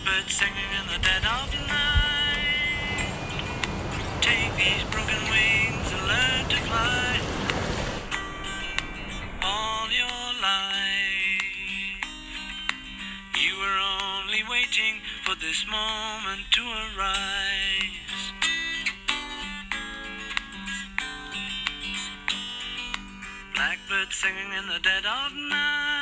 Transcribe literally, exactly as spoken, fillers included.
Blackbird singing in the dead of night. Take these broken wings and learn to fly all your life. You were only waiting for this moment to arise. Blackbird singing in the dead of night.